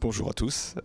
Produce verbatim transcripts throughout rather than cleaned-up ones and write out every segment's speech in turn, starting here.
Bonjour à tous.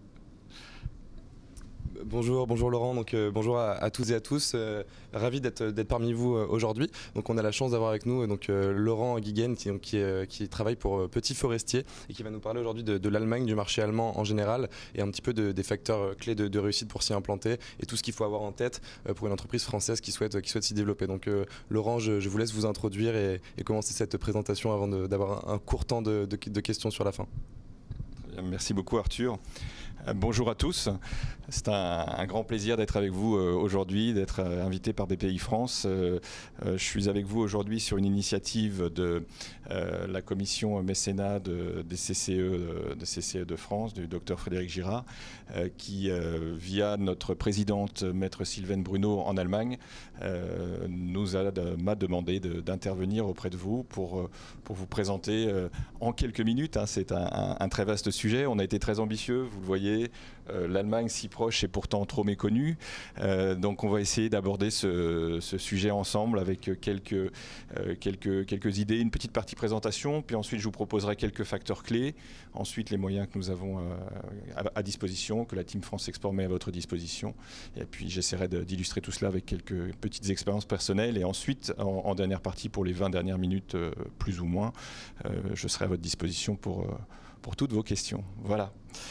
Bonjour, bonjour Laurent, donc euh, bonjour à, à toutes et à tous, euh, ravi d'être d'être parmi vous euh, aujourd'hui. Donc on a la chance d'avoir avec nous euh, donc euh, Laurent Guiguen qui, donc, qui, euh, qui travaille pour euh, Petit Forestier et qui va nous parler aujourd'hui de, de l'Allemagne, du marché allemand en général et un petit peu de, des facteurs euh, clés de, de réussite pour s'y implanter et tout ce qu'il faut avoir en tête euh, pour une entreprise française qui souhaite, qui souhaite s'y développer. Donc euh, Laurent, je, je vous laisse vous introduire et, et commencer cette présentation avant d'avoir un, un court temps de, de, de questions sur la fin. Merci beaucoup Arthur. Bonjour à tous, c'est un, un grand plaisir d'être avec vous euh, aujourd'hui, d'être euh, invité par B P I France. Euh, euh, je suis avec vous aujourd'hui sur une initiative de euh, la commission mécénat de, des C C E, de C C E de France, du docteur Frédéric Girard, euh, qui, euh, via notre présidente, maître Sylvaine Bruno en Allemagne, euh, nous a m'a demandé d'intervenir auprès de vous pour, pour vous présenter euh, en quelques minutes. Hein, c'est un, un, un très vaste sujet, on a été très ambitieux, vous le voyez. Euh, L'Allemagne si proche et pourtant trop méconnue. Euh, donc on va essayer d'aborder ce, ce sujet ensemble avec quelques, euh, quelques, quelques idées, une petite partie présentation, puis ensuite je vous proposerai quelques facteurs clés, ensuite les moyens que nous avons euh, à, à disposition, que la Team France Export met à votre disposition, et puis j'essaierai d'illustrer tout cela avec quelques petites expériences personnelles, et ensuite en, en dernière partie, pour les vingt dernières minutes euh, plus ou moins, euh, je serai à votre disposition pour, euh, pour toutes vos questions. Voilà.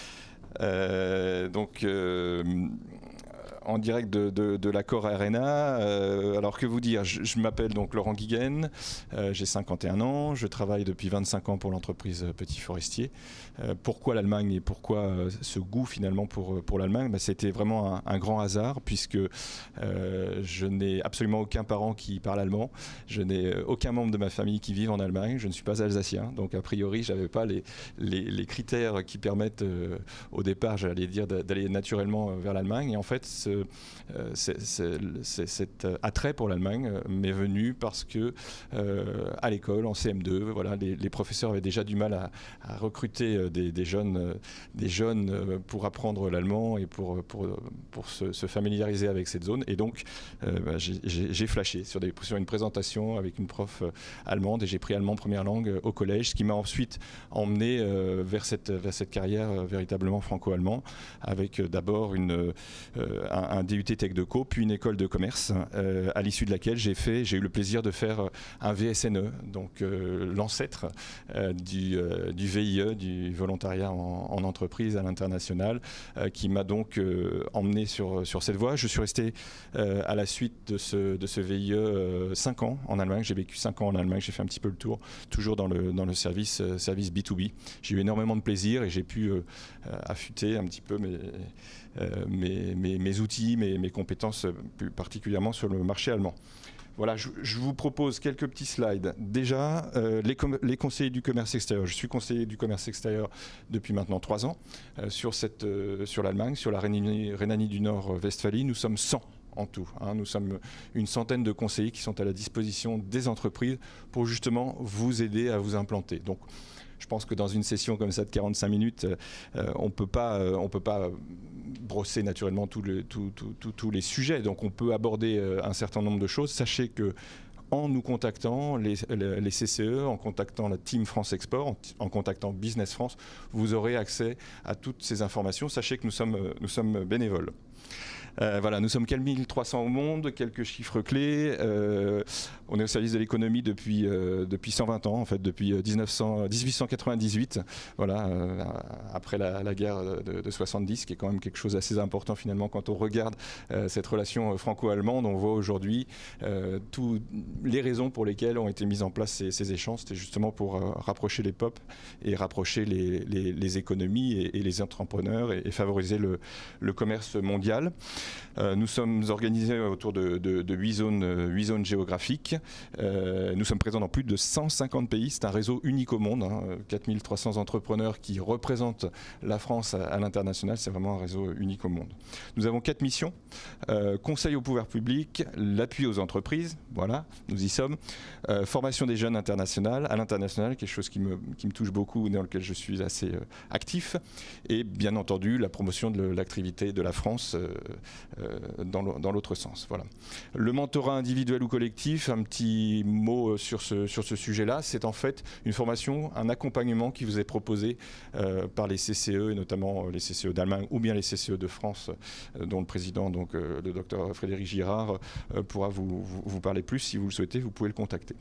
Euh, donc euh, en direct de, de, de l'Accor Arena. Euh, alors que vous dire, je, je m'appelle donc Laurent Guiguen, euh, j'ai cinquante et un ans, je travaille depuis vingt-cinq ans pour l'entreprise Petit Forestier. Euh, pourquoi l'Allemagne et pourquoi euh, ce goût finalement pour, pour l'Allemagne? Bah, c'était vraiment un, un grand hasard puisque euh, je n'ai absolument aucun parent qui parle allemand, je n'ai aucun membre de ma famille qui vive en Allemagne, je ne suis pas alsacien, donc a priori je n'avais pas les, les, les critères qui permettent euh, au départ, j'allais dire, d'aller naturellement vers l'Allemagne. Et en fait, ce, euh, c'est, c'est, c'est, cet attrait pour l'Allemagne m'est venu parce que euh, à l'école, en C M deux, voilà, les, les professeurs avaient déjà du mal à, à recruter des, des, jeunes, des jeunes pour apprendre l'allemand et pour, pour, pour se, se familiariser avec cette zone. Et donc, euh, bah, j'ai flashé sur, des, sur une présentation avec une prof allemande et j'ai pris allemand première langue au collège, ce qui m'a ensuite emmené euh, vers, cette, vers cette carrière euh, véritablement franco-allemand, avec euh, d'abord euh, un, un D U T Tech de Co, puis une école de commerce, euh, à l'issue de laquelle j'ai fait, j'ai eu le plaisir de faire un V S N E, donc euh, l'ancêtre euh, du, euh, du V I E, du volontariat en, en entreprise à l'international, euh, qui m'a donc euh, emmené sur, sur cette voie. Je suis resté euh, à la suite de ce, de ce V I E cinq ans en Allemagne. J'ai vécu cinq ans en Allemagne, j'ai fait un petit peu le tour, toujours dans le, dans le service, euh, service B deux B. J'ai eu énormément de plaisir et j'ai pu euh, affûter un petit peu mes, euh, mes, mes, mes outils, mes, mes compétences, plus particulièrement sur le marché allemand. Voilà, je, je vous propose quelques petits slides. Déjà, euh, les, les conseillers du commerce extérieur. Je suis conseiller du commerce extérieur depuis maintenant trois ans euh, sur, cette, euh, sur l'Allemagne, sur la Rhénanie, Rhénanie du Nord-Westphalie. Nous sommes cent en tout. Hein. Nous sommes une centaine de conseillers qui sont à la disposition des entreprises pour justement vous aider à vous implanter. Donc, je pense que dans une session comme ça de quarante-cinq minutes, euh, on peut pas, euh, on peut pas brosser naturellement tous les, tout, tout, tout, tous les sujets. Donc on peut aborder euh, un certain nombre de choses. Sachez que en nous contactant, les, les, les C C E, en contactant la Team France Export, en, en contactant Business France, vous aurez accès à toutes ces informations. Sachez que nous sommes, nous sommes bénévoles. Euh, voilà, nous sommes mille trois cents au monde, quelques chiffres clés. Euh, on est au service de l'économie depuis, euh, depuis cent vingt ans, en fait, depuis mille huit cent quatre-vingt-dix-huit, voilà, euh, après la, la guerre de, de soixante-dix, qui est quand même quelque chose d'assez important finalement quand on regarde euh, cette relation franco-allemande. On voit aujourd'hui euh, toutes les raisons pour lesquelles ont été mises en place ces, ces échanges. C'était justement pour euh, rapprocher les peuples et rapprocher les, les, les économies et, et les entrepreneurs et, et favoriser le, le commerce mondial. Euh, nous sommes organisés autour de, de, de huit zones, huit zones géographiques. Euh, nous sommes présents dans plus de cent cinquante pays. C'est un réseau unique au monde. Hein, quatre mille trois cents entrepreneurs qui représentent la France à, à l'international. C'est vraiment un réseau unique au monde. Nous avons quatre missions. Euh, conseil au pouvoir public, l'appui aux entreprises. Voilà, nous y sommes. Euh, formation des jeunes internationales, à l'international, quelque chose qui me, qui me touche beaucoup, dans lequel je suis assez euh, actif. Et bien entendu, la promotion de l'activité de la France France euh, euh, dans l'autre sens. Voilà. Le mentorat individuel ou collectif, un petit mot sur ce, sur ce sujet-là, c'est en fait une formation, un accompagnement qui vous est proposé euh, par les C C E, et notamment les C C E d'Allemagne ou bien les C C E de France, euh, dont le président, donc, euh, le docteur Frédéric Girard, euh, pourra vous, vous, vous parler plus. Si vous le souhaitez, vous pouvez le contacter.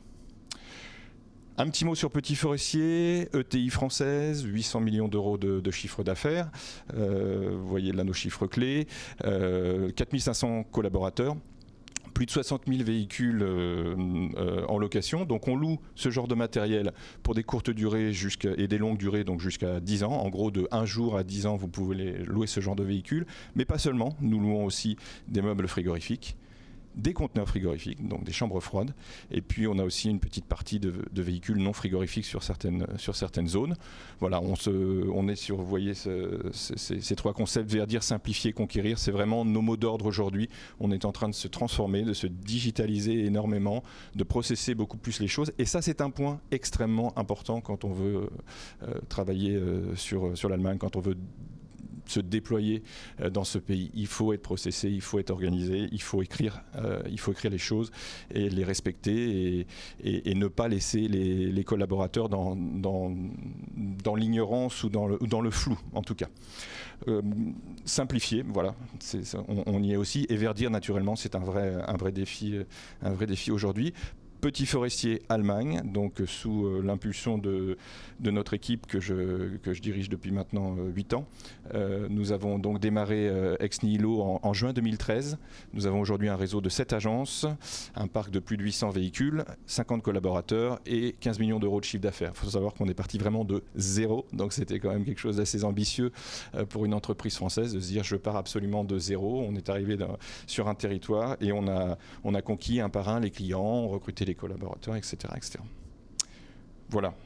Un petit mot sur Petit Forestier, E T I française, huit cents millions d'euros de, de chiffre d'affaires. Euh, vous voyez là nos chiffres clés. Euh, quatre mille cinq cents collaborateurs. Plus de soixante mille véhicules euh, euh, en location. Donc on loue ce genre de matériel pour des courtes durées et des longues durées, donc jusqu'à dix ans. En gros, de un jour à dix ans, vous pouvez les louer ce genre de véhicules. Mais pas seulement, nous louons aussi des meubles frigorifiques, des conteneurs frigorifiques, donc des chambres froides. Et puis on a aussi une petite partie de, de véhicules non frigorifiques sur certaines, sur certaines zones. Voilà, on, se, on est sur, vous voyez, ce, ces, ces trois concepts, verdir, simplifier, conquérir. C'est vraiment nos mots d'ordre aujourd'hui. On est en train de se transformer, de se digitaliser énormément, de processer beaucoup plus les choses. Et ça, c'est un point extrêmement important quand on veut euh, travailler euh, sur, sur l'Allemagne, quand on veut se déployer dans ce pays. Il faut être processé, il faut être organisé, il faut écrire, euh, il faut écrire les choses et les respecter et, et, et ne pas laisser les, les collaborateurs dans, dans, dans l'ignorance ou dans le, ou dans le flou, en tout cas. Euh, simplifier, voilà, c'est, on, on y est aussi. Et verdir, naturellement, c'est un vrai, un vrai défi, un vrai défi aujourd'hui. Petit Forestier Allemagne, donc sous euh, l'impulsion de, de notre équipe que je, que je dirige depuis maintenant euh, huit ans. Euh, nous avons donc démarré euh, ex nihilo en, en juin deux mille treize. Nous avons aujourd'hui un réseau de sept agences, un parc de plus de huit cents véhicules, cinquante collaborateurs et quinze millions d'euros de chiffre d'affaires. Il faut savoir qu'on est parti vraiment de zéro, donc c'était quand même quelque chose d'assez ambitieux euh, pour une entreprise française de se dire je pars absolument de zéro. On est arrivé dans, sur un territoire et on a, on a conquis un par un les clients, recruté les collaborateurs, et cetera, et cetera. Voilà.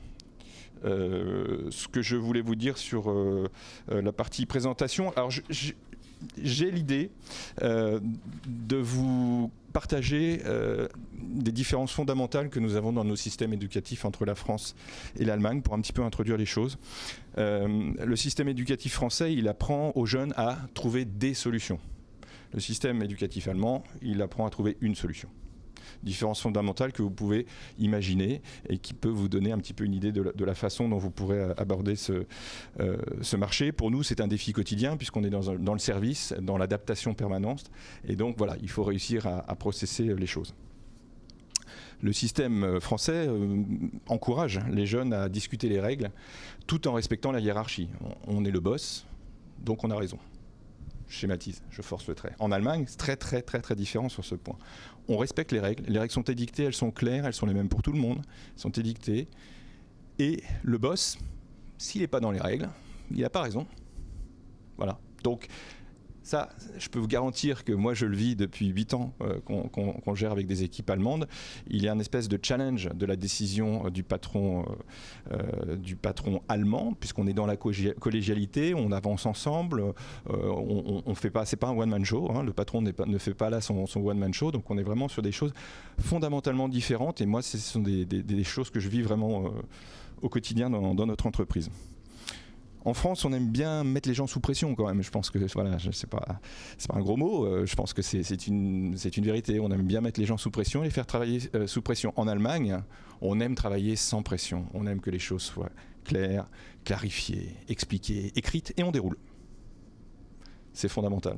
Euh, ce que je voulais vous dire sur euh, euh, la partie présentation. Alors, j'ai l'idée euh, de vous partager euh, des différences fondamentales que nous avons dans nos systèmes éducatifs entre la France et l'Allemagne pour un petit peu introduire les choses. Euh, le système éducatif français, il apprend aux jeunes à trouver des solutions. Le système éducatif allemand, il apprend à trouver une solution. Différences fondamentales que vous pouvez imaginer et qui peut vous donner un petit peu une idée de la, de la façon dont vous pourrez aborder ce, euh, ce marché. Pour nous, c'est un défi quotidien puisqu'on est dans, un, dans le service, dans l'adaptation permanente. Et donc, voilà, il faut réussir à, à processer les choses. Le système français euh, encourage les jeunes à discuter les règles tout en respectant la hiérarchie. On, on est le boss, donc on a raison. Je schématise, je force le trait. En Allemagne, c'est très très très très différent sur ce point. On respecte les règles. Les règles sont édictées, elles sont claires, elles sont les mêmes pour tout le monde. Elles sont édictées. Et le boss, s'il n'est pas dans les règles, il n'a pas raison. Voilà. Donc ça, je peux vous garantir que moi je le vis depuis huit ans euh, qu'on qu'on, qu'on gère avec des équipes allemandes. Il y a une espèce de challenge de la décision du patron, euh, du patron allemand, puisqu'on est dans la collégialité, on avance ensemble, euh, on, on fait pas, c'est pas un one-man show, hein, le patron n'est pas, ne fait pas là son, son one-man show, donc on est vraiment sur des choses fondamentalement différentes. Et moi, ce sont des, des, des choses que je vis vraiment euh, au quotidien dans, dans notre entreprise. En France, on aime bien mettre les gens sous pression quand même. Je pense que voilà, c'est pas, c'est pas un gros mot. Euh, je pense que c'est, c'est une, c'est une vérité. On aime bien mettre les gens sous pression et les faire travailler euh, sous pression. En Allemagne, on aime travailler sans pression. On aime que les choses soient claires, clarifiées, expliquées, écrites et on déroule. C'est fondamental.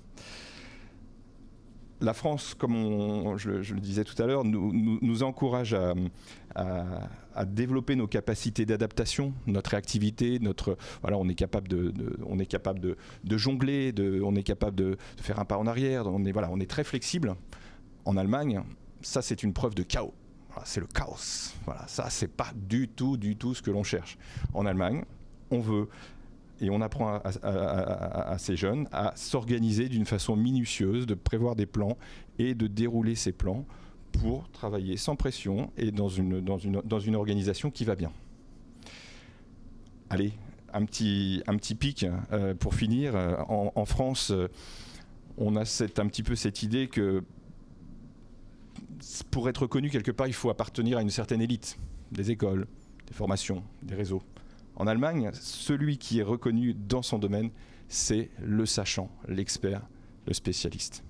La France, comme on, je, je le disais tout à l'heure, nous, nous, nous encourage à, à, à développer nos capacités d'adaptation, notre réactivité, notre, voilà, on est capable de, de, on est capable de, de jongler, de, on est capable de, de faire un pas en arrière, on est, voilà, on est très flexible. En Allemagne, ça c'est une preuve de chaos. Voilà, c'est le chaos. Voilà, ça c'est pas du tout, du tout ce que l'on cherche. En Allemagne, on veut... Et on apprend à, à, à, à ces jeunes à s'organiser d'une façon minutieuse, de prévoir des plans et de dérouler ces plans pour travailler sans pression et dans une, dans une, dans une organisation qui va bien. Allez, un petit, un petit pic euh, pour finir. En, en France, euh, on a cette, un petit peu cette idée que pour être reconnu quelque part, il faut appartenir à une certaine élite, des écoles, des formations, des réseaux. En Allemagne, celui qui est reconnu dans son domaine, c'est le sachant, l'expert, le spécialiste.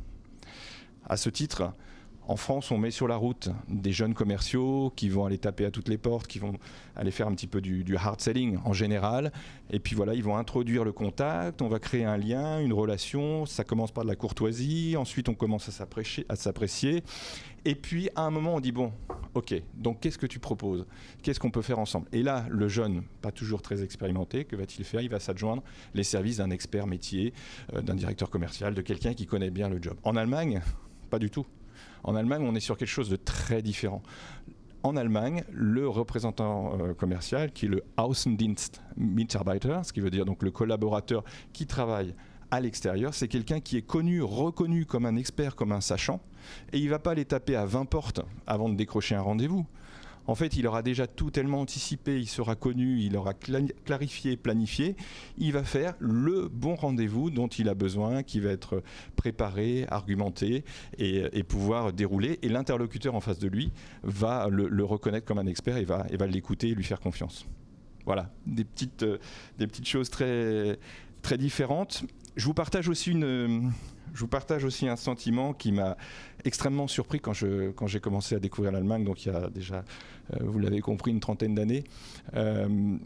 À ce titre, en France, on met sur la route des jeunes commerciaux qui vont aller taper à toutes les portes, qui vont aller faire un petit peu du, du hard selling en général. Et puis voilà, ils vont introduire le contact, on va créer un lien, une relation. Ça commence par de la courtoisie, ensuite on commence à s'apprécier. Et puis à un moment, on dit bon, ok, donc qu'est-ce que tu proposes? Qu'est-ce qu'on peut faire ensemble? Et là, le jeune, pas toujours très expérimenté, que va-t-il faire? Il va s'adjoindre les services d'un expert métier, euh, d'un directeur commercial, de quelqu'un qui connaît bien le job. En Allemagne, pas du tout. En Allemagne, on est sur quelque chose de très différent. En Allemagne, le représentant euh, commercial, qui est le Außendienst Mitarbeiter, ce qui veut dire donc le collaborateur qui travaille à l'extérieur, c'est quelqu'un qui est connu, reconnu comme un expert, comme un sachant, et il ne va pas les taper à vingt portes avant de décrocher un rendez-vous. En fait, il aura déjà tout tellement anticipé, il sera connu, il aura clarifié, planifié. Il va faire le bon rendez-vous dont il a besoin, qui va être préparé, argumenté et, et pouvoir dérouler. Et l'interlocuteur en face de lui va le, le reconnaître comme un expert et va, et va l'écouter et lui faire confiance. Voilà, des petites, euh, des petites choses très, très différentes. Je vous partage aussi une... Je vous partage aussi un sentiment qui m'a extrêmement surpris quand, je, quand j'ai commencé à découvrir l'Allemagne, donc il y a déjà, euh, vous l'avez compris, une trentaine d'années. Euh,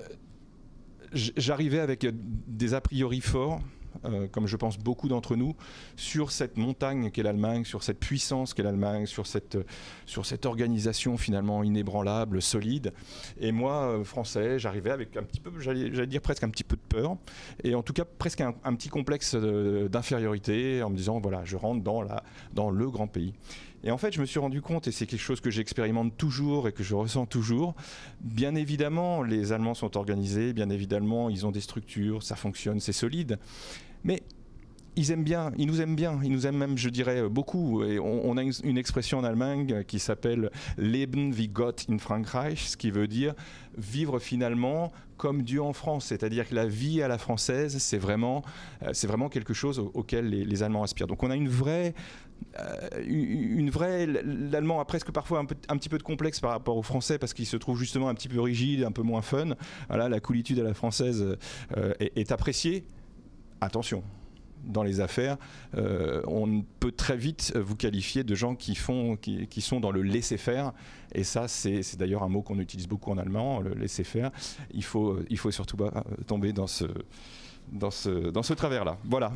j'arrivais avec des a priori forts, euh, comme je pense beaucoup d'entre nous, sur cette montagne qu'est l'Allemagne, sur cette puissance qu'est l'Allemagne, sur cette, sur cette organisation finalement inébranlable, solide. Et moi, euh, français, j'arrivais avec un petit peu, j'allais, j'allais dire presque un petit peu de peur, et en tout cas presque un, un petit complexe d'infériorité, en me disant, voilà, je rentre dans, la, dans le grand pays. Et en fait, je me suis rendu compte, et c'est quelque chose que j'expérimente toujours et que je ressens toujours, bien évidemment, les Allemands sont organisés, bien évidemment, ils ont des structures, ça fonctionne, c'est solide, mais ils aiment bien, ils nous aiment bien, ils nous aiment même, je dirais, beaucoup. Et on, on a une, une expression en Allemagne qui s'appelle « Leben wie Gott in Frankreich », ce qui veut dire vivre finalement comme Dieu en France, c'est-à-dire que la vie à la française, c'est vraiment, euh, c'est vraiment quelque chose auquel les, les Allemands aspirent. Donc on a une vraie... Euh, une vraie, l'allemand a presque parfois un, peu, un petit peu de complexe par rapport au français parce qu'il se trouve justement un petit peu rigide, un peu moins fun. Voilà, la coolitude à la française euh, est, est appréciée. Attention, dans les affaires, euh, on peut très vite vous qualifier de gens qui, font, qui, qui sont dans le laisser-faire. Et ça, c'est, c'est d'ailleurs un mot qu'on utilise beaucoup en allemand, le laisser-faire. Il faut, il faut surtout pas tomber dans ce, dans ce, dans ce travers-là. Voilà.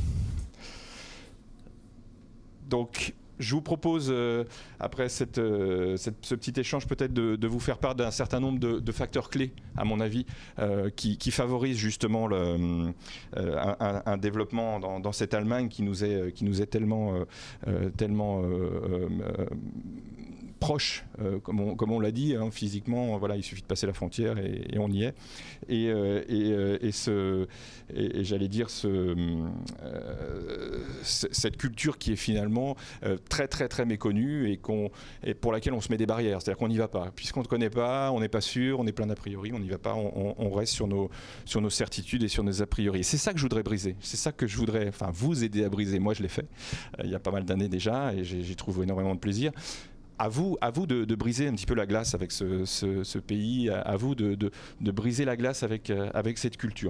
Donc, je vous propose, euh, après cette, euh, cette, ce petit échange, peut-être de, de vous faire part d'un certain nombre de, de facteurs clés, à mon avis, euh, qui, qui favorisent justement le, euh, un, un développement dans, dans cette Allemagne qui nous est, qui nous est tellement, euh, tellement euh, euh, proche, euh, comme on, comme on l'a dit, hein, physiquement, voilà, il suffit de passer la frontière et, et on y est. Et, euh, et, euh, et, ce, et, et j'allais dire ce, euh, cette culture qui est finalement euh, très très très méconnue et, qu'on, et pour laquelle on se met des barrières, c'est-à-dire qu'on n'y va pas. Puisqu'on ne connaît pas, on n'est pas sûr, on est plein d'a priori, on n'y va pas, on, on reste sur nos, sur nos certitudes et sur nos a priori. Et c'est ça que je voudrais briser, c'est ça que je voudrais enfin, vous aider à briser. Moi je l'ai fait euh, il y a pas mal d'années déjà et j'ai, j'y trouve énormément de plaisir. À vous, à vous de, de briser un petit peu la glace avec ce, ce, ce pays, à, à vous de, de, de briser la glace avec, euh, avec cette culture.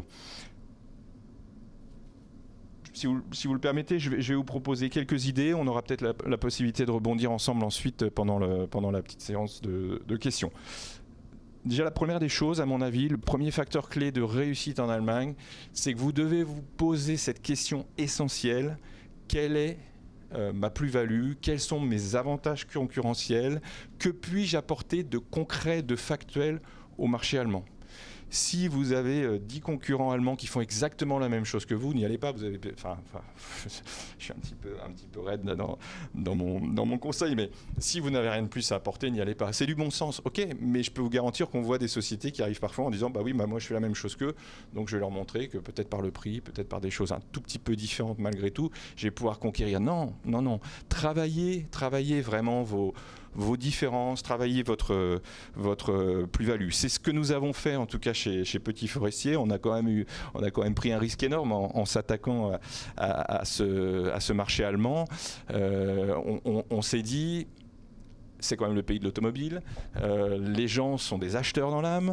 Si vous, si vous le permettez, je vais, je vais vous proposer quelques idées. On aura peut-être la, la possibilité de rebondir ensemble ensuite pendant, le, pendant la petite séance de, de questions. Déjà, la première des choses, à mon avis, le premier facteur clé de réussite en Allemagne, c'est que vous devez vous poser cette question essentielle. Quelle est Euh, ma plus-value, quels sont mes avantages concurrentiels, que puis-je apporter de concret, de factuel au marché allemand. Si vous avez euh, dix concurrents allemands qui font exactement la même chose que vous, n'y allez pas. Vous avez, enfin, enfin, je suis un petit peu, un petit peu raide là, dans, dans, mon, dans mon conseil, mais si vous n'avez rien de plus à apporter, n'y allez pas. C'est du bon sens, ok, mais je peux vous garantir qu'on voit des sociétés qui arrivent parfois en disant bah oui, bah moi je fais la même chose qu'eux, donc je vais leur montrer que peut-être par le prix, peut-être par des choses un tout petit peu différentes malgré tout, je vais pouvoir conquérir. Non, non, non. Travaillez, travaillez vraiment vos vos différences, travaillez votre, votre plus-value. C'est ce que nous avons fait en tout cas chez, chez Petit Forestier. On a quand même, eu, on a quand même pris un risque énorme en, en s'attaquant à, à, à, ce, à ce marché allemand. Euh, on on, on s'est dit, c'est quand même le pays de l'automobile, euh, les gens sont des acheteurs dans l'âme,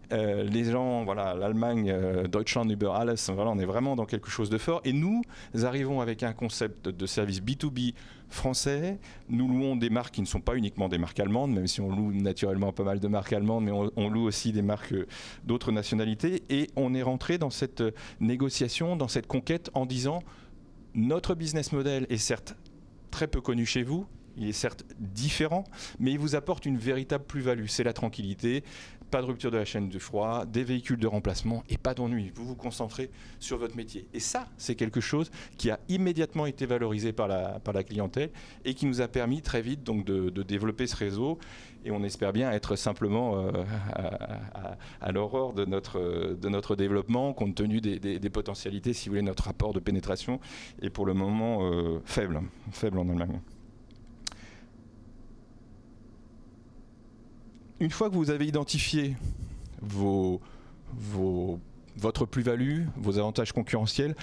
Euh, les gens, voilà, l'Allemagne, euh, Deutschland über alles, voilà, on est vraiment dans quelque chose de fort. Et nous arrivons avec un concept de service B deux B français. Nous louons des marques qui ne sont pas uniquement des marques allemandes, même si on loue naturellement pas mal de marques allemandes, mais on, on loue aussi des marques euh, d'autres nationalités. Et on est rentré dans cette euh, négociation, dans cette conquête en disant notre business model est certes très peu connu chez vous, il est certes différent, mais il vous apporte une véritable plus-value. C'est la tranquillité, pas de rupture de la chaîne du froid, des véhicules de remplacement et pas d'ennui. Vous vous concentrez sur votre métier. Et ça, c'est quelque chose qui a immédiatement été valorisé par la, par la clientèle et qui nous a permis très vite donc, de, de développer ce réseau. Et on espère bien être simplement euh, à, à, à l'aurore de notre, de notre développement, compte tenu des, des, des potentialités, si vous voulez, notre rapport de pénétration est pour le moment euh, faible, faible en Allemagne. Une fois que vous avez identifié vos, vos, votre plus-value, vos avantages concurrentiels,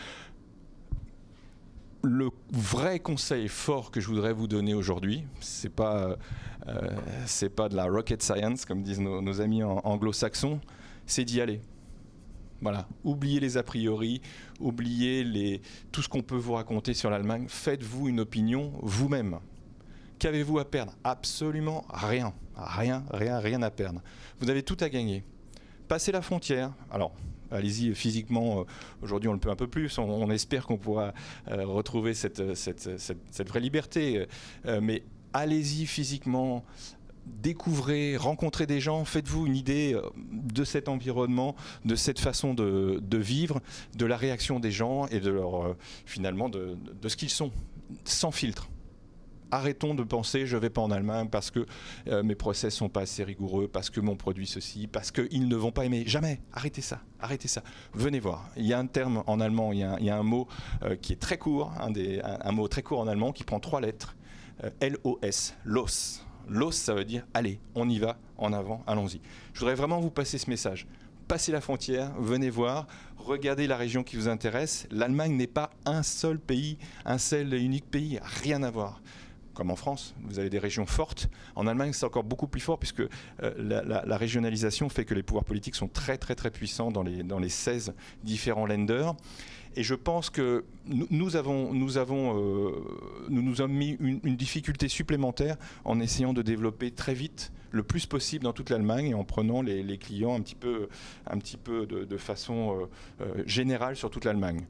le vrai conseil fort que je voudrais vous donner aujourd'hui, c'est pas, euh, c'est pas de la rocket science, comme disent nos, nos amis en, anglo-saxons, c'est d'y aller. Voilà, oubliez les a priori, oubliez les, tout ce qu'on peut vous raconter sur l'Allemagne, faites-vous une opinion vous-même. Qu'avez-vous à perdre? Absolument rien. Rien, rien, rien à perdre. Vous avez tout à gagner. Passez la frontière. Alors, allez-y physiquement. Aujourd'hui, on le peut un peu plus. On, on espère qu'on pourra euh, retrouver cette, cette, cette, cette vraie liberté. Euh, mais allez-y physiquement. Découvrez, rencontrez des gens, faites-vous une idée de cet environnement, de cette façon de, de vivre, de la réaction des gens et de leur, euh, finalement de, de ce qu'ils sont, sans filtre. Arrêtons de penser je ne vais pas en Allemagne parce que euh, mes process ne sont pas assez rigoureux, parce que mon produit ceci, parce qu'ils ne vont pas aimer. Jamais. Arrêtez ça. Arrêtez ça. Venez voir. Il y a un terme en allemand, il y a un, il y a un mot euh, qui est très court, un, des, un, un mot très court en allemand qui prend trois lettres. Euh, L O S. Los. Los, ça veut dire allez, on y va, en avant, allons-y. Je voudrais vraiment vous passer ce message. Passez la frontière, venez voir, regardez la région qui vous intéresse. L'Allemagne n'est pas un seul pays, un seul et unique pays, rien à voir. Comme en France, vous avez des régions fortes. En Allemagne, c'est encore beaucoup plus fort puisque euh, la, la, la régionalisation fait que les pouvoirs politiques sont très très très puissants dans les, dans les seize différents Länder. Et je pense que nous, nous avons, nous, avons euh, nous nous avons mis une, une difficulté supplémentaire en essayant de développer très vite, le plus possible dans toute l'Allemagne et en prenant les, les clients un petit peu, un petit peu de, de façon euh, euh, générale sur toute l'Allemagne.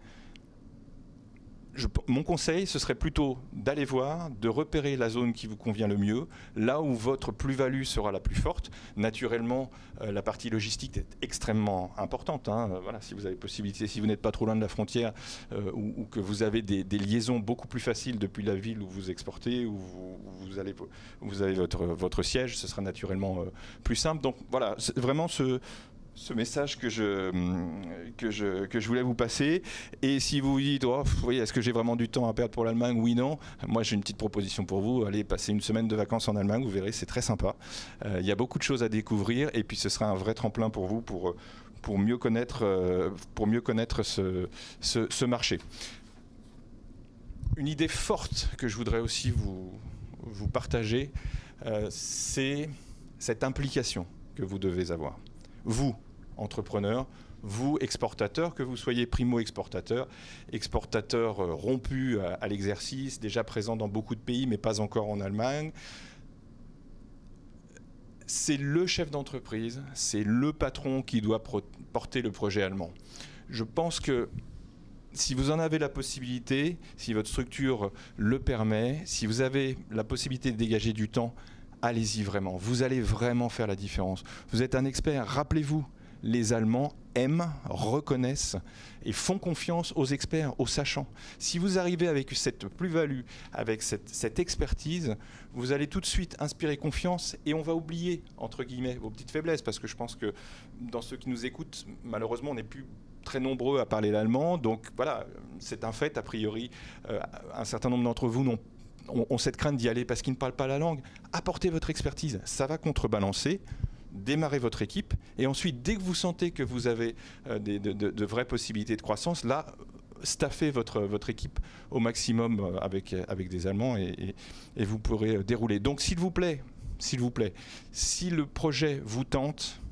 Je, mon conseil, ce serait plutôt d'aller voir, de repérer la zone qui vous convient le mieux, là où votre plus-value sera la plus forte. Naturellement, euh, la partie logistique est extrêmement importante. Hein. Euh, voilà, si vous avez possibilité, si vous n'êtes pas trop loin de la frontière euh, ou, ou que vous avez des, des liaisons beaucoup plus faciles depuis la ville où vous exportez, où vous, où vous, allez, où vous avez votre, votre siège, ce sera naturellement euh, plus simple. Donc voilà, c'est vraiment ce... ce message que je, que, je, que je voulais vous passer. Et si vous vous dites, oh, vous voyez, est-ce que j'ai vraiment du temps à perdre pour l'Allemagne? Oui, non. Moi, j'ai une petite proposition pour vous. Allez passer une semaine de vacances en Allemagne, vous verrez, c'est très sympa. Euh, il y a beaucoup de choses à découvrir et puis ce sera un vrai tremplin pour vous pour, pour mieux connaître, euh, pour mieux connaître ce, ce, ce marché. Une idée forte que je voudrais aussi vous, vous partager, euh, c'est cette implication que vous devez avoir. Vous, entrepreneur, vous, exportateur, que vous soyez primo-exportateur, exportateur euh, rompu à, à l'exercice, déjà présent dans beaucoup de pays, mais pas encore en Allemagne, c'est le chef d'entreprise, c'est le patron qui doit porter le projet allemand. Je pense que si vous en avez la possibilité, si votre structure le permet, si vous avez la possibilité de dégager du temps, allez-y vraiment. Vous allez vraiment faire la différence. Vous êtes un expert, rappelez-vous, les Allemands aiment, reconnaissent et font confiance aux experts, aux sachants. Si vous arrivez avec cette plus-value, avec cette, cette expertise, vous allez tout de suite inspirer confiance et on va oublier, entre guillemets, vos petites faiblesses, parce que je pense que dans ceux qui nous écoutent, malheureusement, on n'est plus très nombreux à parler l'allemand. Donc voilà, c'est un fait, a priori, euh, un certain nombre d'entre vous n'ont ont, ont cette crainte d'y aller parce qu'ils ne parlent pas la langue. Apportez votre expertise, ça va contrebalancer. Démarrez votre équipe et ensuite, dès que vous sentez que vous avez euh, des, de, de, de vraies possibilités de croissance, là, staffez votre, votre équipe au maximum avec, avec des Allemands et, et, et vous pourrez dérouler. Donc, s'il vous plaît, s'il vous plaît, si le projet vous tente,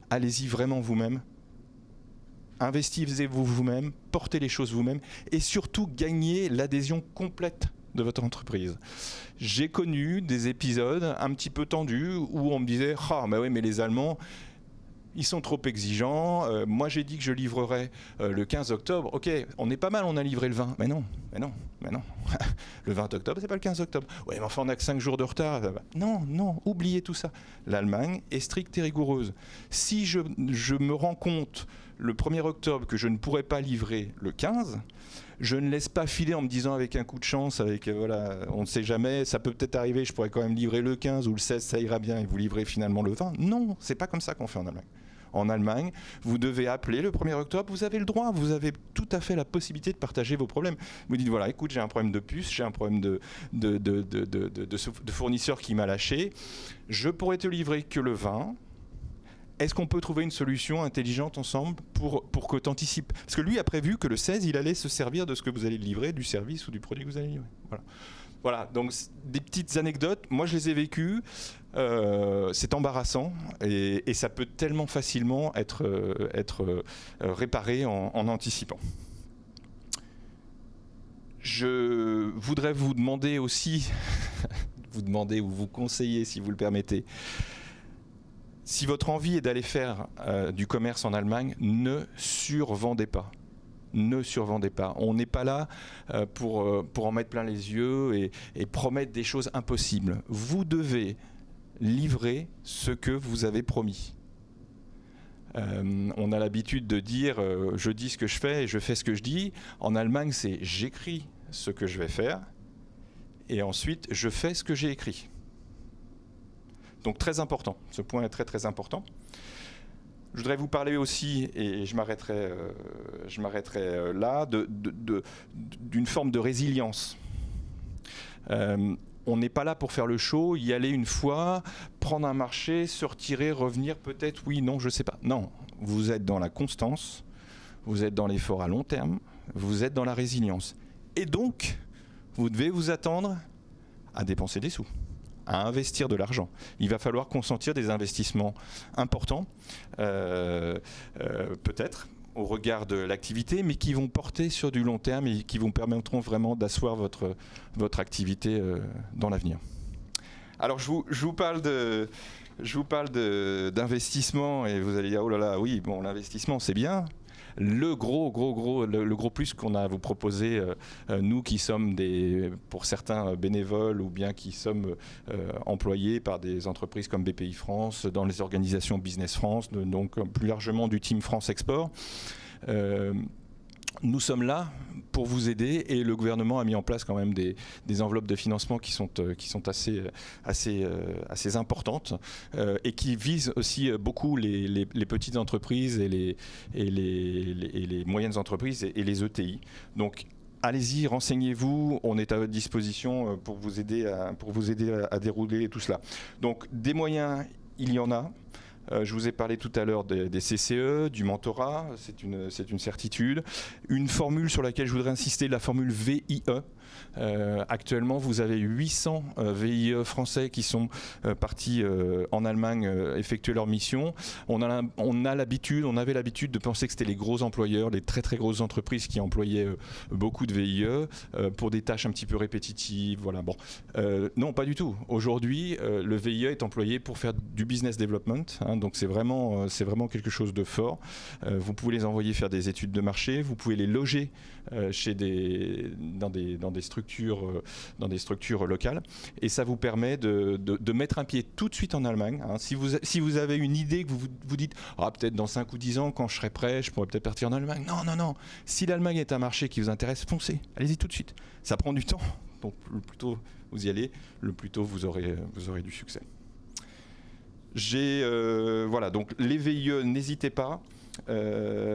allez-y vraiment vous-même. Investissez-vous vous-même, portez les choses vous-même et surtout gagnez l'adhésion complète de votre entreprise. J'ai connu des épisodes un petit peu tendus où on me disait « Ah, mais oui, mais les Allemands, ils sont trop exigeants. Euh, moi, j'ai dit que je livrerais euh, le quinze octobre. Ok, on est pas mal, on a livré le vingt. Mais non, mais non, mais non. Le vingt octobre, c'est pas le quinze octobre. Ouais, mais enfin, on n'a que cinq jours de retard. Non, non, oubliez tout ça. L'Allemagne est stricte et rigoureuse. Si je, je me rends compte le premier octobre que je ne pourrais pas livrer le quinze, je ne laisse pas filer en me disant avec un coup de chance, avec euh, voilà, on ne sait jamais, ça peut peut-être arriver, je pourrais quand même livrer le quinze ou le seize, ça ira bien et vous livrez finalement le vingt. Non, c'est pas comme ça qu'on fait en Allemagne. En Allemagne, vous devez appeler le premier octobre, vous avez le droit, vous avez tout à fait la possibilité de partager vos problèmes. Vous dites, voilà, écoute, j'ai un problème de puce, j'ai un problème de, de, de, de, de, de, de fournisseur qui m'a lâché, je pourrais te livrer que le vingt. Est-ce qu'on peut trouver une solution intelligente ensemble pour, pour que tu anticipes? Parce que lui a prévu que le seize, il allait se servir de ce que vous allez livrer, du service ou du produit que vous allez livrer. Voilà. Voilà, donc des petites anecdotes, moi je les ai vécues, euh, c'est embarrassant et, et ça peut tellement facilement être, euh, être euh, réparé en, en anticipant. Je voudrais vous demander aussi, vous demander ou vous conseiller si vous le permettez, si votre envie est d'aller faire euh, du commerce en Allemagne, ne survendez pas. Ne survendez pas. On n'est pas là euh, pour, euh, pour en mettre plein les yeux et, et promettre des choses impossibles. Vous devez livrer ce que vous avez promis. Euh, on a l'habitude de dire euh, je dis ce que je fais et je fais ce que je dis. En Allemagne, c'est j'écris ce que je vais faire et ensuite je fais ce que j'ai écrit. Donc très important. Ce point est très très important. Je voudrais vous parler aussi, et je m'arrêterai, euh, je m'arrêterai là, de, de, de, d'une forme de résilience. Euh, on n'est pas là pour faire le show, y aller une fois, prendre un marché, se retirer, revenir, peut-être, oui, non, je ne sais pas. Non, vous êtes dans la constance, vous êtes dans l'effort à long terme, vous êtes dans la résilience. Et donc, vous devez vous attendre à dépenser des sous, à investir de l'argent. Il va falloir consentir des investissements importants, euh, euh, peut-être, au regard de l'activité, mais qui vont porter sur du long terme et qui vous permettront vraiment d'asseoir votre, votre activité euh, dans l'avenir. Alors, je vous, je vous parle de... Je vous parle d'investissement et vous allez dire, oh là là, oui, bon, l'investissement, c'est bien. Le gros, gros, gros, le, le gros plus qu'on a à vous proposer, euh, nous qui sommes des, pour certains bénévoles ou bien qui sommes euh, employés par des entreprises comme B P I France, dans les organisations Business France, donc plus largement du Team France Export. Euh, Nous sommes là pour vous aider et le gouvernement a mis en place quand même des, des enveloppes de financement qui sont, euh, qui sont assez, assez, euh, assez importantes euh, et qui visent aussi beaucoup les, les, les petites entreprises et les, et les, les, et les moyennes entreprises et, et les E T I. Donc, allez-y, renseignez-vous, on est à votre disposition pour vous aider à, pour vous aider à, à dérouler tout cela. Donc, des moyens, il y en a. Euh, je vous ai parlé tout à l'heure des, des C C E, du mentorat, c'est une, c'est une certitude. Une formule sur laquelle je voudrais insister, la formule V I E. Euh, actuellement, vous avez huit cents euh, V I E français qui sont euh, partis euh, en Allemagne euh, effectuer leur mission. On a, on a l'habitude, on avait l'habitude de penser que c'était les gros employeurs, les très très grosses entreprises qui employaient euh, beaucoup de V I E euh, pour des tâches un petit peu répétitives. Voilà. Bon, euh, non, pas du tout. Aujourd'hui, euh, le V I E est employé pour faire du business development. Hein, donc c'est vraiment, euh, c'est vraiment quelque chose de fort. Euh, vous pouvez les envoyer faire des études de marché. Vous pouvez les loger euh, chez des, dans des dans des structures, euh, dans des structures locales, et ça vous permet de, de, de mettre un pied tout de suite en Allemagne. Hein. Si vous, si vous avez une idée que vous vous, vous dites, ah, peut-être dans cinq ou dix ans, quand je serai prêt, je pourrais peut-être partir en Allemagne. Non, non, non. Si l'Allemagne est un marché qui vous intéresse, foncez. Allez-y tout de suite. Ça prend du temps. Donc, le plus tôt vous y allez, le plus tôt vous aurez, vous aurez du succès. J'ai, euh, voilà, donc les V I E, n'hésitez pas. Euh,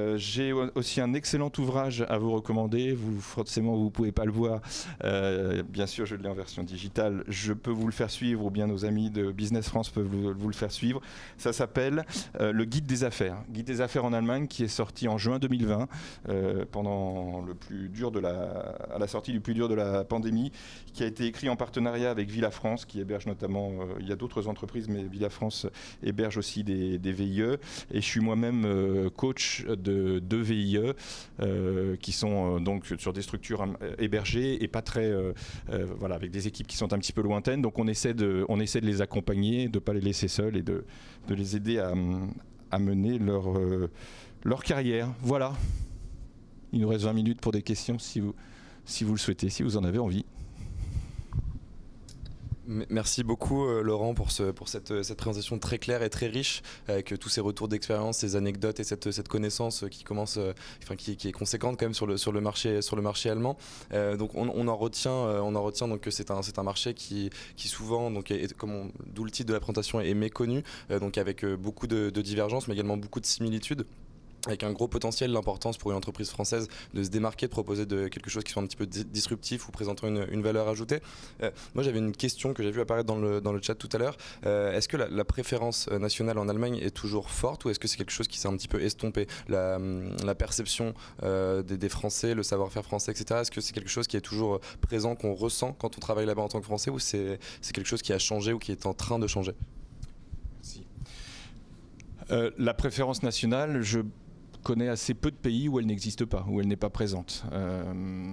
Euh, j'ai aussi un excellent ouvrage à vous recommander. Vous, forcément, vous ne pouvez pas le voir. Euh, bien sûr, je l'ai en version digitale. Je peux vous le faire suivre, ou bien nos amis de Business France peuvent vous, vous le faire suivre. Ça s'appelle euh, le Guide des affaires. Guide des affaires en Allemagne, qui est sorti en juin deux mille vingt, euh, pendant le plus dur de la, à la sortie du plus dur de la pandémie, qui a été écrit en partenariat avec Villa France, qui héberge notamment, euh, il y a d'autres entreprises, mais Villa France héberge aussi des, des V I E. Et je suis moi-même euh, coach de deux V I E euh, qui sont euh, donc sur des structures euh, hébergées et pas très, euh, euh, voilà, avec des équipes qui sont un petit peu lointaines. Donc on essaie de, on essaie de les accompagner, de ne pas les laisser seuls et de, de les aider à, à mener leur, euh, leur carrière. Voilà. Il nous reste vingt minutes pour des questions si vous, si vous le souhaitez, si vous en avez envie. Merci beaucoup euh, Laurent pour, ce, pour cette, cette présentation très claire et très riche, avec euh, tous ces retours d'expérience, ces anecdotes et cette, cette connaissance qui commence, euh, enfin qui, qui est conséquente quand même sur le, sur le, marché, sur le marché allemand. Euh, donc on, on en retient, euh, on en retient donc que c'est un, c'est un marché qui, qui souvent, donc est, comme on, d'où le titre de la présentation, est méconnu, euh, donc avec euh, beaucoup de, de divergences, mais également beaucoup de similitudes, avec un gros potentiel, l'importance pour une entreprise française de se démarquer, de proposer de quelque chose qui soit un petit peu disruptif ou présentant une, une valeur ajoutée. Euh, moi j'avais une question que j'ai vue apparaître dans le, dans le chat tout à l'heure. Euh, est-ce que la, la préférence nationale en Allemagne est toujours forte, ou est-ce que c'est quelque chose qui s'est un petit peu estompé, la, la perception euh, des, des Français, le savoir-faire français, et cetera. Est-ce que c'est quelque chose qui est toujours présent, qu'on ressent quand on travaille là-bas en tant que Français, ou c'est, c'est quelque chose qui a changé ou qui est en train de changer? Merci. Euh, la préférence nationale, je connais assez peu de pays où elle n'existe pas, où elle n'est pas présente. Euh,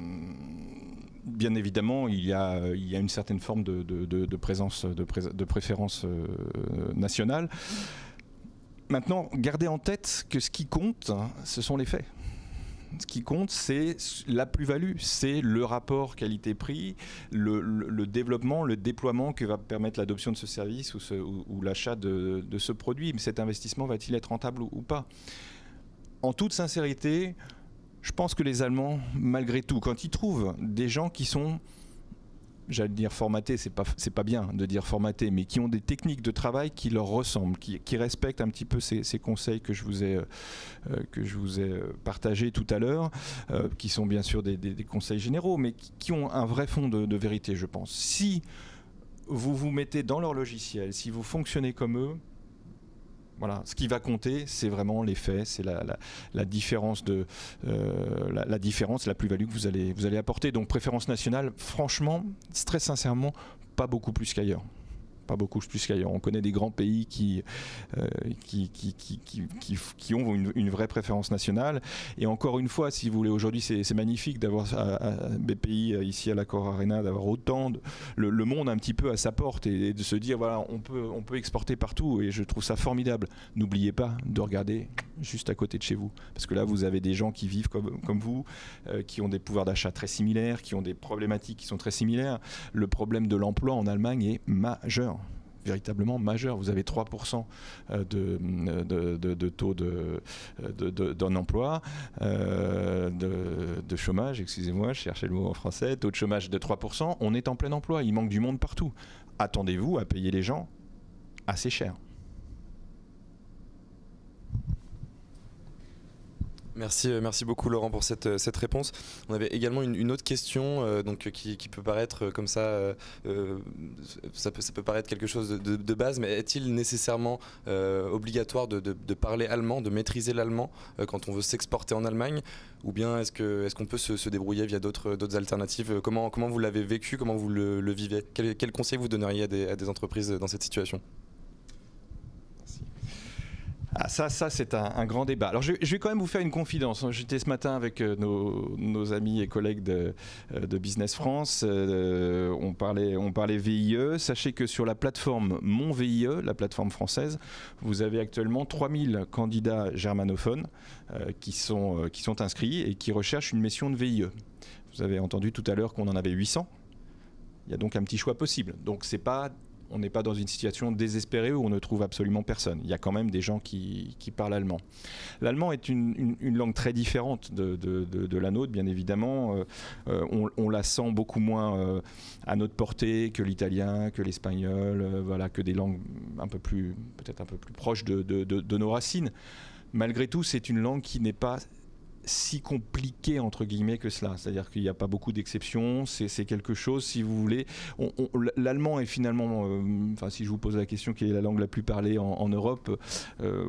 bien évidemment, il y a, il y a une certaine forme de, de, de, de présence, de, pré, de préférence euh, nationale. Maintenant, gardez en tête que ce qui compte, ce sont les faits. Ce qui compte, c'est la plus-value, c'est le rapport qualité-prix, le, le, le développement, le déploiement que va permettre l'adoption de ce service ou, ce, ou, ou l'achat de, de ce produit. Mais cet investissement va-t-il être rentable ou, ou pas ? En toute sincérité, je pense que les Allemands, malgré tout, quand ils trouvent des gens qui sont, j'allais dire formatés, c'est pas, c'est pas bien de dire formatés, mais qui ont des techniques de travail qui leur ressemblent, qui, qui respectent un petit peu ces, ces conseils que je vous ai, euh, que je vous ai partagés tout à l'heure, euh, qui sont bien sûr des, des, des conseils généraux, mais qui, qui ont un vrai fond de, de vérité, je pense. Si vous vous mettez dans leur logiciel, si vous fonctionnez comme eux, voilà, ce qui va compter, c'est vraiment les faits, c'est la, la, la différence de euh, la, la différence, la plus-value que vous allez vous allez apporter. Donc préférence nationale, franchement, très sincèrement, pas beaucoup plus qu'ailleurs. Pas beaucoup plus qu'ailleurs. On connaît des grands pays qui, euh, qui, qui, qui, qui, qui, qui ont une, une vraie préférence nationale. Et encore une fois, si vous voulez, aujourd'hui, c'est, c'est magnifique d'avoir à, à B P I ici à l'Accor Arena, d'avoir autant de, le, le monde un petit peu à sa porte et, et de se dire voilà, on peut, on peut exporter partout. Et je trouve ça formidable. N'oubliez pas de regarder juste à côté de chez vous, parce que là, vous avez des gens qui vivent comme, comme vous, euh, qui ont des pouvoirs d'achat très similaires, qui ont des problématiques qui sont très similaires. Le problème de l'emploi en Allemagne est majeur. Véritablement majeur. Vous avez trois pour cent de, de, de, de taux de, de, de, d'un emploi, euh, de, de chômage, excusez-moi, je cherchais le mot en français, taux de chômage de trois pour cent, on est en plein emploi, il manque du monde partout. Attendez-vous à payer les gens assez cher. Merci, merci beaucoup Laurent pour cette, cette réponse. On avait également une, une autre question euh, donc, qui, qui peut paraître comme ça, euh, ça, peut, ça peut paraître quelque chose de, de, de base, mais est-il nécessairement euh, obligatoire de, de, de parler allemand, de maîtriser l'allemand euh, quand on veut s'exporter en Allemagne, ou bien est-ce, que, est-ce qu'on peut se, se débrouiller via d'autres, d'autres alternatives? Comment, comment vous l'avez vécu, comment vous le, le vivez? Quel, quel conseil vous donneriez à des, à des entreprises dans cette situation? Ah, ça, ça c'est un, un grand débat. Alors je, je vais quand même vous faire une confidence. J'étais ce matin avec euh, nos, nos amis et collègues de, euh, de Business France. Euh, on, parlait, on parlait V I E. Sachez que sur la plateforme Mon V I E, la plateforme française, vous avez actuellement trois mille candidats germanophones euh, qui, sont, euh, qui sont inscrits et qui recherchent une mission de V I E. Vous avez entendu tout à l'heure qu'on en avait huit cents. Il y a donc un petit choix possible. Donc c'est pas... On n'est pas dans une situation désespérée où on ne trouve absolument personne. Il y a quand même des gens qui, qui parlent allemand. L'allemand est une, une, une langue très différente de, de, de, de la nôtre, bien évidemment. Euh, on, on la sent beaucoup moins euh, à notre portée que l'italien, que l'espagnol, euh, voilà, que des langues un peu plus, peut-être un peu plus proches de, de, de, de nos racines. malgré tout, c'est une langue qui n'est pas si compliqué entre guillemets que cela, c'est-à-dire qu'il n'y a pas beaucoup d'exceptions, c'est, c'est quelque chose, si vous voulez, on, on, l'allemand est finalement, euh, enfin si je vous pose la question quelle est la langue la plus parlée en, en Europe, euh,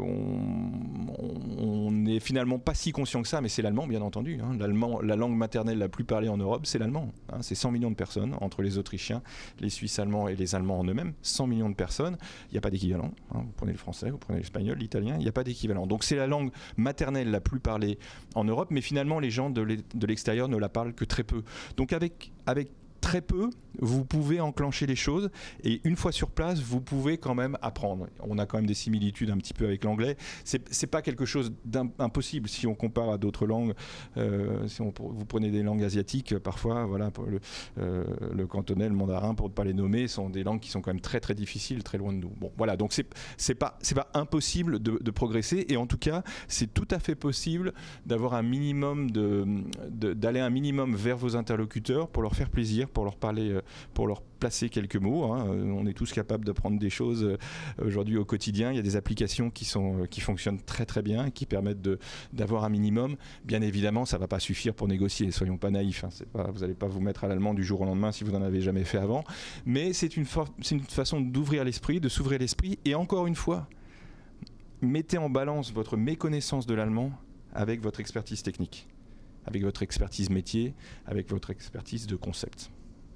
on, on n'est finalement pas si conscient que ça, mais c'est l'allemand bien entendu, hein. L'allemand, la langue maternelle la plus parlée en Europe, c'est l'allemand, hein. C'est cent millions de personnes, entre les Autrichiens, les Suisses allemands et les Allemands en eux-mêmes, cent millions de personnes, il n'y a pas d'équivalent, hein. Vous prenez le français, vous prenez l'espagnol, l'italien, il n'y a pas d'équivalent, donc c'est la langue maternelle la plus parlée en Europe, mais finalement les gens de l'extérieur ne la parlent que très peu. Donc avec, avec très peu, vous pouvez enclencher les choses et une fois sur place, vous pouvez quand même apprendre. On a quand même des similitudes un petit peu avec l'anglais. C'est, c'est pas quelque chose d'impossible si on compare à d'autres langues. Euh, si on, vous prenez des langues asiatiques, parfois, voilà, pour le, euh, le cantonais, le mandarin, pour ne pas les nommer, sont des langues qui sont quand même très très difficiles, très loin de nous. Bon, voilà, donc c'est, c'est pas c'est pas impossible de, de progresser et en tout cas, c'est tout à fait possible d'avoir un minimum de, de d'aller un minimum vers vos interlocuteurs pour leur faire plaisir, pour leur parler, pour leur placer quelques mots, hein. On est tous capables d'apprendre des choses aujourd'hui au quotidien. Il y a des applications qui, sont, qui fonctionnent très très bien, qui permettent de, d'avoir un minimum. Bien évidemment, ça ne va pas suffire pour négocier, soyons pas naïfs, hein. C'est pas, vous n'allez pas vous mettre à l'allemand du jour au lendemain si vous n'en avez jamais fait avant. Mais c'est une, for- c'est une façon d'ouvrir l'esprit, de s'ouvrir l'esprit. Et encore une fois, mettez en balance votre méconnaissance de l'allemand avec votre expertise technique, avec votre expertise métier, avec votre expertise de concept.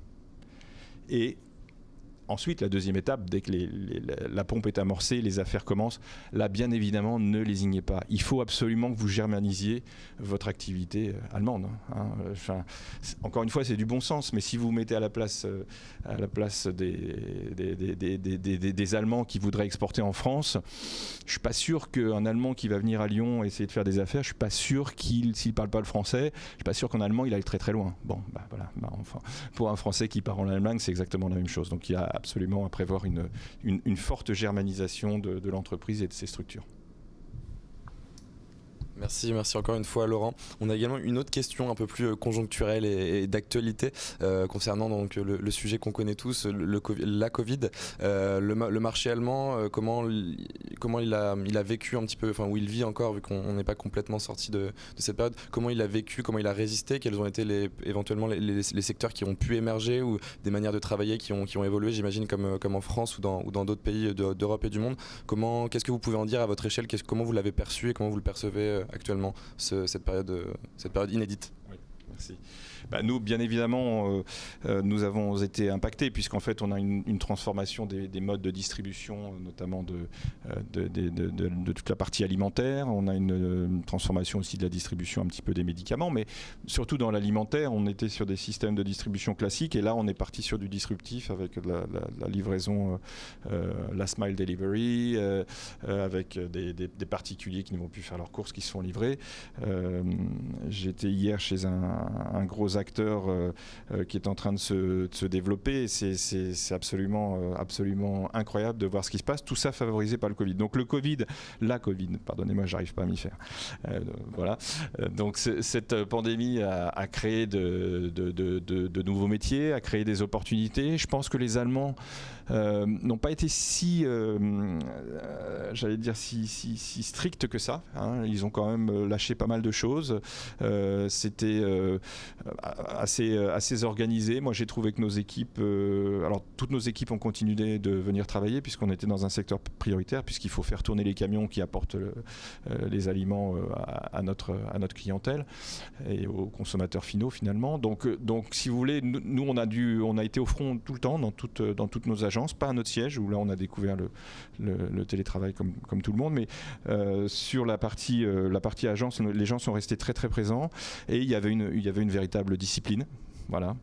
Et ensuite, la deuxième étape, dès que les, les, la pompe est amorcée, les affaires commencent, là, bien évidemment, ne lésignez pas. Il faut absolument que vous germanisiez votre activité allemande, hein. Enfin, encore une fois, c'est du bon sens, mais si vous vous mettez à la place, euh, à la place des, des, des, des, des, des, des Allemands qui voudraient exporter en France, je ne suis pas sûr qu'un Allemand qui va venir à Lyon essayer de faire des affaires, je ne suis pas sûr qu'il, s'il ne parle pas le français, je ne suis pas sûr qu'en allemand, il aille très très loin. Bon, bah, voilà, bah, enfin, pour un Français qui part en Allemagne, c'est exactement la même chose. Donc il y a absolument à prévoir une, une, une forte germanisation de, de l'entreprise et de ses structures. Merci, merci encore une fois Laurent. On a également une autre question un peu plus conjoncturelle et, et d'actualité euh, concernant donc le, le sujet qu'on connaît tous, le, le, la Covid. Euh, le, le marché allemand, euh, comment, comment il, a, il a vécu un petit peu, enfin où il vit encore vu qu'on n'est pas complètement sorti de, de cette période, comment il a vécu, comment il a résisté, quels ont été les, éventuellement les, les, les secteurs qui ont pu émerger ou des manières de travailler qui ont, qui ont évolué, j'imagine comme, comme en France ou dans, ou dans d'autres pays de, d'Europe et du monde. Comment, qu'est-ce que vous pouvez en dire à votre échelle, comment vous l'avez perçu et comment vous le percevez actuellement, ce, cette, période, cette période inédite? Oui, merci. Bah, nous, bien évidemment, euh, euh, nous avons été impactés puisqu'en fait, on a une, une transformation des, des modes de distribution, notamment de, de, de, de, de, de toute la partie alimentaire. On a une, une transformation aussi de la distribution un petit peu des médicaments, mais surtout dans l'alimentaire, on était sur des systèmes de distribution classiques et là, on est parti sur du disruptif avec la, la, la livraison, euh, last mile delivery, euh, euh, avec des, des, des particuliers qui ne vont plus faire leurs courses, qui se font livrer. Euh, j'étais hier chez un, un gros acteur euh, euh, qui est en train de se, de se développer. C'est, c'est, c'est absolument, euh, absolument incroyable de voir ce qui se passe. Tout ça favorisé par le Covid. Donc le Covid, la Covid, pardonnez-moi, j'arrive pas à m'y faire. Euh, voilà. Euh, donc cette pandémie a, a créé de, de, de, de, de nouveaux métiers, a créé des opportunités. Je pense que les Allemands euh, n'ont pas été si, euh, euh, j'allais dire, si, si, si stricts que ça, hein. Ils ont quand même lâché pas mal de choses. Euh, c'était euh, assez, assez organisé. Moi, j'ai trouvé que nos équipes, euh, alors toutes nos équipes ont continué de venir travailler puisqu'on était dans un secteur prioritaire, puisqu'il faut faire tourner les camions qui apportent le, euh, les aliments euh, à, à, notre, à notre clientèle et aux consommateurs finaux finalement. Donc, donc si vous voulez, nous, on a, dû, on a été au front tout le temps dans, toute, dans toutes nos agences, pas à notre siège où là, on a découvert le, le, le télétravail comme, comme tout le monde, mais euh, sur la partie, euh, la partie agence, les gens sont restés très très présents et il y avait une, il y avait une véritable discipline. Voilà.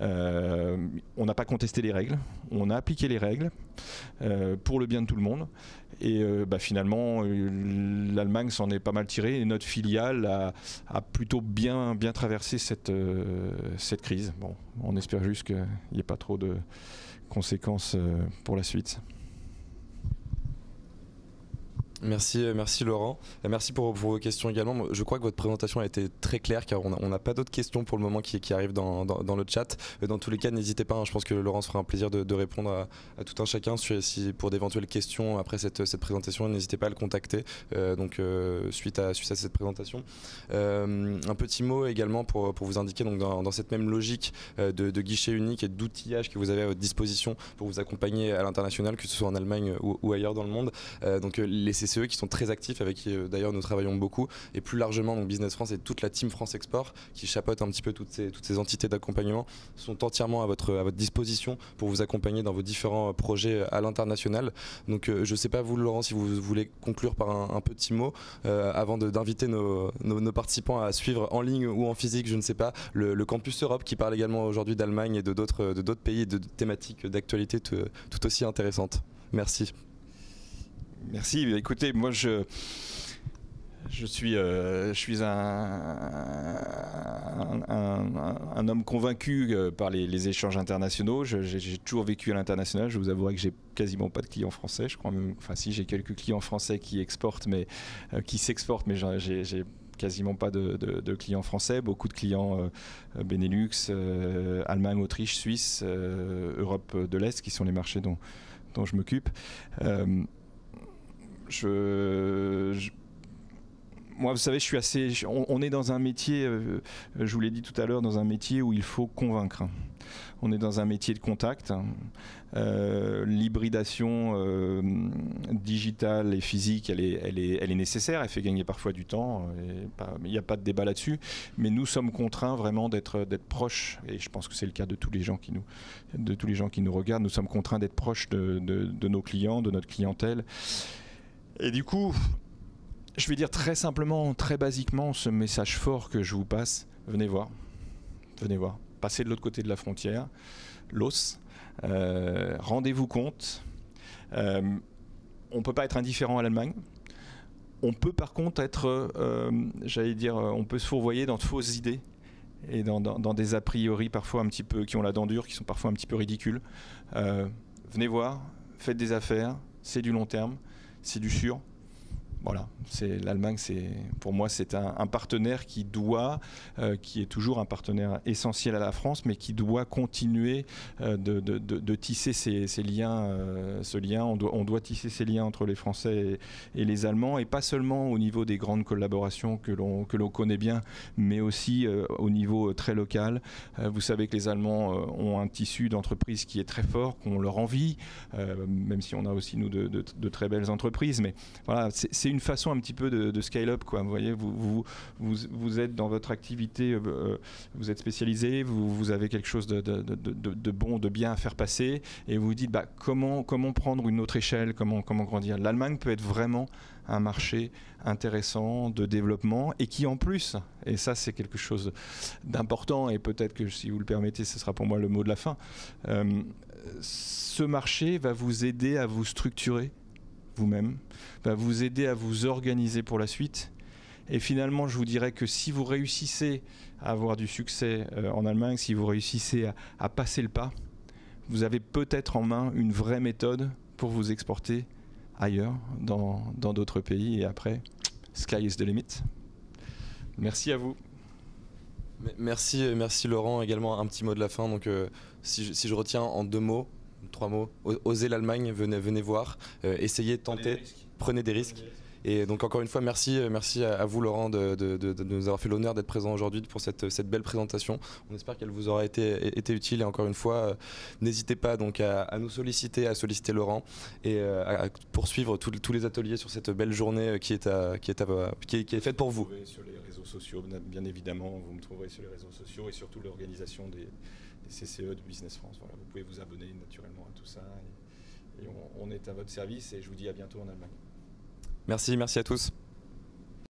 Euh, on n'a pas contesté les règles, on a appliqué les règles euh, pour le bien de tout le monde. Et euh, bah, finalement, euh, l'Allemagne s'en est pas mal tirée et notre filiale a, a plutôt bien, bien traversé cette, euh, cette crise. Bon, on espère juste qu'il n'y ait pas trop de conséquences euh, pour la suite. Merci, merci Laurent. Et merci pour, pour vos questions également. Je crois que votre présentation a été très claire car on n'a pas d'autres questions pour le moment qui, qui arrivent dans, dans, dans le chat. Dans tous les cas, n'hésitez pas, hein, je pense que Laurent se fera un plaisir de, de répondre à, à tout un chacun sur, si, pour d'éventuelles questions après cette, cette présentation. N'hésitez pas à le contacter euh, donc, euh, suite, à, suite à cette présentation. Euh, un petit mot également pour, pour vous indiquer donc dans, dans cette même logique euh, de, de guichet unique et d'outillage que vous avez à votre disposition pour vous accompagner à l'international, que ce soit en Allemagne ou, ou ailleurs dans le monde. Euh, donc les C C E qui sont très actifs, avec qui euh, d'ailleurs nous travaillons beaucoup, et plus largement donc Business France et toute la team France Export qui chapeaute un petit peu toutes ces, toutes ces entités d'accompagnement sont entièrement à votre, à votre disposition pour vous accompagner dans vos différents projets à l'international. Donc euh, je ne sais pas vous Laurent si vous voulez conclure par un, un petit mot euh, avant de, d'inviter nos, nos, nos participants à suivre en ligne ou en physique, je ne sais pas, le, le Campus Europe qui parle également aujourd'hui d'Allemagne et de d'autres, de d'autres pays et de thématiques d'actualité tout, tout aussi intéressantes. Merci. Merci. Écoutez, moi je, je suis, euh, je suis un, un, un, un homme convaincu par les, les échanges internationaux. Je, j'ai, j'ai toujours vécu à l'international. Je vous avouerai que j'ai quasiment pas de clients français. Je crois même, enfin si, j'ai quelques clients français qui exportent, mais euh, qui s'exportent, mais j'ai, j'ai quasiment pas de, de, de clients français. Beaucoup de clients euh, Benelux, euh, Allemagne, Autriche, Suisse, euh, Europe de l'Est, qui sont les marchés dont, dont je m'occupe. Euh, Je, je, moi, vous savez, je suis assez. On, on est dans un métier, euh, je vous l'ai dit tout à l'heure, dans un métier où il faut convaincre. On est dans un métier de contact. Euh, l'hybridation euh, digitale et physique, elle est, elle, est, elle est nécessaire. Elle fait gagner parfois du temps. Il n'y a pas de débat là-dessus. Mais nous sommes contraints vraiment d'être, d'être proches. Et je pense que c'est le cas de tous les gens qui nous, de tous les gens qui nous regardent. Nous sommes contraints d'être proches de, de, de nos clients, de notre clientèle. Et du coup, je vais dire très simplement, très basiquement, ce message fort que je vous passe, venez voir, venez voir, passez de l'autre côté de la frontière, l'os, euh, rendez-vous compte, euh, on ne peut pas être indifférent à l'Allemagne, on peut par contre être, euh, j'allais dire, on peut se fourvoyer dans de fausses idées et dans, dans, dans des a priori parfois un petit peu, qui ont la dent dure, qui sont parfois un petit peu ridicules. Euh, venez voir, faites des affaires, c'est du long terme. C'est du sûr. Voilà, c'est, l'Allemagne, c'est, pour moi, c'est un, un partenaire qui doit, euh, qui est toujours un partenaire essentiel à la France, mais qui doit continuer euh, de, de, de, de tisser ces, ces liens. Euh, ce lien, on doit, on doit tisser ces liens entre les Français et, et les Allemands, et pas seulement au niveau des grandes collaborations que l'on, que l'on connaît bien, mais aussi euh, au niveau très local. Euh, vous savez que les Allemands euh, ont un tissu d'entreprise qui est très fort, qu'on leur envie, euh, même si on a aussi, nous, de, de, de très belles entreprises. Mais voilà, c'est, c'est une façon un petit peu de, de scale-up, quoi. Vous voyez, vous, vous, vous, vous êtes dans votre activité, euh, vous êtes spécialisé, vous, vous avez quelque chose de, de, de, de, de bon, de bien à faire passer, et vous vous dites bah, comment, comment prendre une autre échelle, comment, comment grandir. L'Allemagne peut être vraiment un marché intéressant de développement et qui en plus, et ça c'est quelque chose d'important, et peut-être que si vous le permettez, ce sera pour moi le mot de la fin, euh, ce marché va vous aider à vous structurer vous-même, va vous aider à vous organiser pour la suite. Et finalement, je vous dirais que si vous réussissez à avoir du succès euh, en Allemagne, si vous réussissez à, à passer le pas, vous avez peut-être en main une vraie méthode pour vous exporter ailleurs, dans, dans d'autres pays. Et après, sky is the limit. Merci à vous. Merci, merci Laurent. Également un petit mot de la fin. Donc, euh, si, je, si je retiens en deux mots, trois mots, osez l'Allemagne, venez, venez voir, euh, essayez, tentez, prenez des risques. Et donc encore une fois, merci, merci à vous Laurent de, de, de, de nous avoir fait l'honneur d'être présent aujourd'hui pour cette, cette belle présentation. On espère qu'elle vous aura été, été utile, et encore une fois, euh, n'hésitez pas donc à, à nous solliciter, à solliciter Laurent, et euh, à poursuivre tout, tous les ateliers sur cette belle journée qui est, à, qui est, à, qui est, qui est faite pour vous. Vous me trouverez sur les réseaux sociaux, bien évidemment, vous me trouverez sur les réseaux sociaux et surtout l'organisation des C C E de Business France. Voilà, vous pouvez vous abonner naturellement à tout ça, et, et on, on est à votre service, et je vous dis à bientôt en Allemagne. Merci, merci à tous.